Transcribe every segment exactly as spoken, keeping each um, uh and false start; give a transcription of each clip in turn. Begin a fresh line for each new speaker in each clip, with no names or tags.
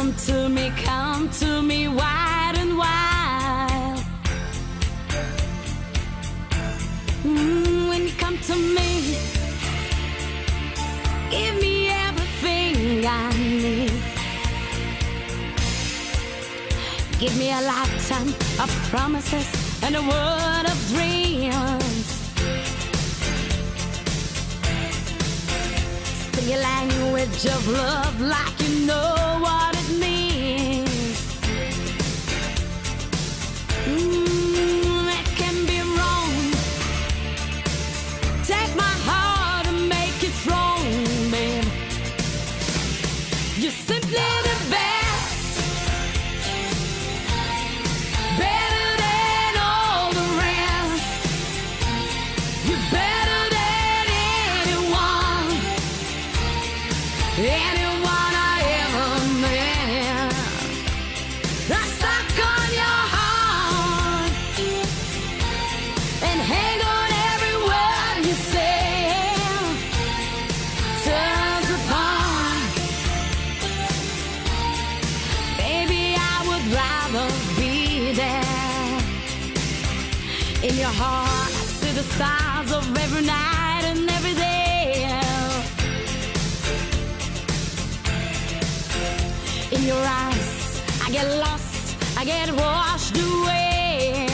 Come to me, come to me, wide and wild. Mm, when you come to me, give me everything I need. Give me a lifetime of promises and a world of dreams. Speak a language of love like you know what it means. Mm, it can be wrong. Take my heart and make it strong, babe. You're simply the best, better than all the rest. You're better than anyone, anyone I ever met. I'm stuck on your heart and hang on every word you say. Turns apart, baby, I would rather be there. In your heart, I see the stars of every night and every day. In your eyes, I get lost, I get washed away.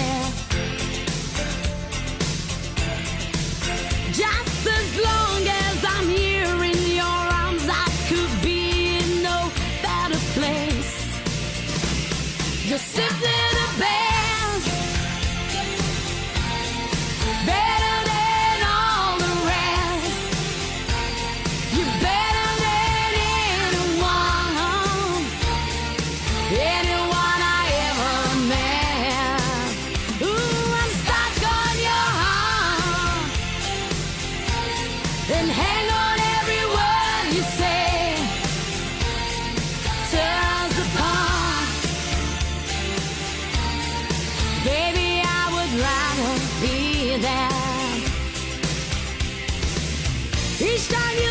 Just as long as I'm here in your arms, I could be in no better place. You're simply the best, better than all the rest. You're better than anyone, anyone I ever met. Ooh, I'm stuck on your heart and hang on every word you say. Turns apart, baby, I would rather be there. Each time you